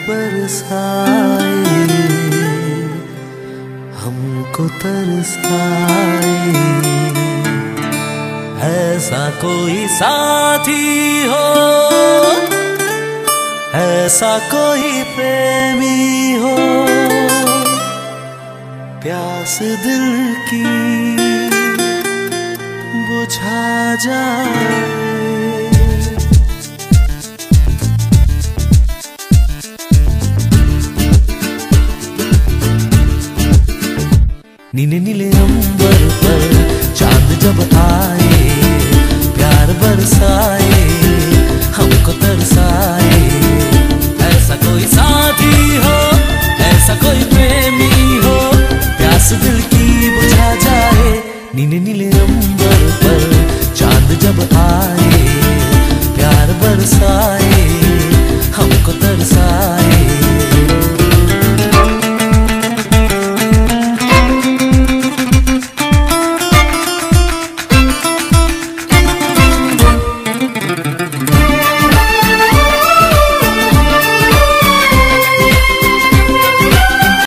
बरसाए, हमको तरसाए। ऐसा कोई साथी हो, ऐसा कोई प्रेमी हो, प्यास दिल की बुझा जाए। नीले नीले अंबर पर चांद जब आए, प्यार बरसाए, हमको तरसाए। ऐसा कोई साथी हो, ऐसा कोई प्रेमी हो, प्यास दिल की बुझा जाए। नीले नीले अंबर पर चांद जब आए, प्यार बरसाए,